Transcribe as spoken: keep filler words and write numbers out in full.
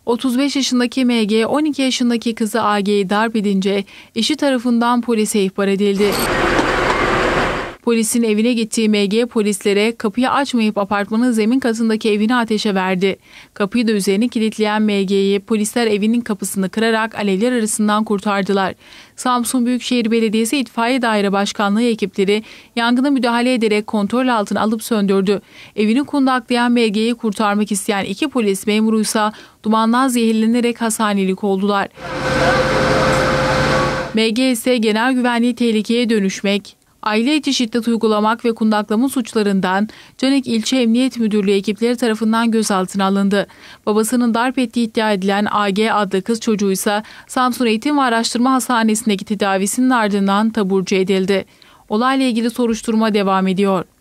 otuz beş yaşındaki M G, on iki yaşındaki kızı A G'yi darp edince eşi tarafından polise ihbar edildi. Polisin evine gittiği M G polislere kapıyı açmayıp apartmanın zemin katındaki evini ateşe verdi. Kapıyı da üzerine kilitleyen M G'yi polisler evinin kapısını kırarak alevler arasından kurtardılar. Samsun Büyükşehir Belediyesi İtfaiye Daire Başkanlığı ekipleri yangına müdahale ederek kontrol altına alıp söndürdü. Evini kundaklayan M G'yi kurtarmak isteyen iki polis memuruysa dumandan zehirlenerek hastanelik oldular. M G ise genel güvenliği tehlikeye dönüşmek, aile içi şiddet uygulamak ve kundaklama suçlarından Canik İlçe Emniyet Müdürlüğü ekipleri tarafından gözaltına alındı. Babasının darp ettiği iddia edilen A G adlı kız çocuğu ise Samsun Eğitim ve Araştırma Hastanesi'ndeki tedavisinin ardından taburcu edildi. Olayla ilgili soruşturma devam ediyor.